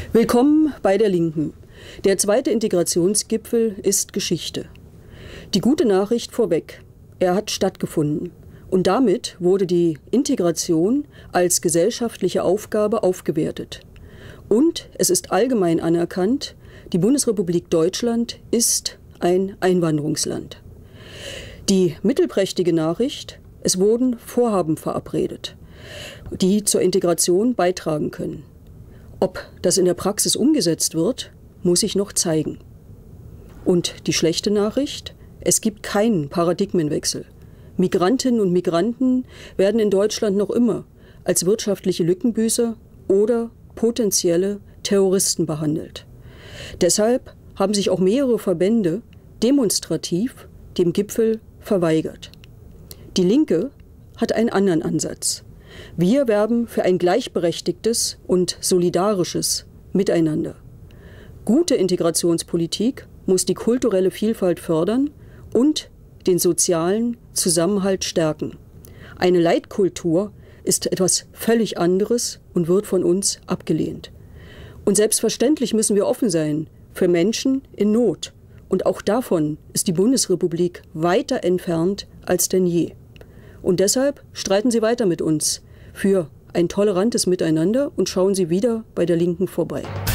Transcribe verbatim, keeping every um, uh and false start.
Willkommen bei der Linken. Der zweite Integrationsgipfel ist Geschichte. Die gute Nachricht vorweg: Er hat stattgefunden. Und damit wurde die Integration als gesellschaftliche Aufgabe aufgewertet. Und es ist allgemein anerkannt, die Bundesrepublik Deutschland ist ein Einwanderungsland. Die mittelprächtige Nachricht: Es wurden Vorhaben verabredet, die zur Integration beitragen können. Ob das in der Praxis umgesetzt wird, muss sich noch zeigen. Und die schlechte Nachricht: Es gibt keinen Paradigmenwechsel. Migrantinnen und Migranten werden in Deutschland noch immer als wirtschaftliche Lückenbüßer oder potenzielle Terroristen behandelt. Deshalb haben sich auch mehrere Verbände demonstrativ dem Gipfel verweigert. Die Linke hat einen anderen Ansatz. Wir werben für ein gleichberechtigtes und solidarisches Miteinander. Gute Integrationspolitik muss die kulturelle Vielfalt fördern und den sozialen Zusammenhalt stärken. Eine Leitkultur ist etwas völlig anderes und wird von uns abgelehnt. Und selbstverständlich müssen wir offen sein für Menschen in Not. Und auch davon ist die Bundesrepublik weiter entfernt als denn je. Und deshalb streiten Sie weiter mit uns für ein tolerantes Miteinander und schauen Sie wieder bei der Linken vorbei.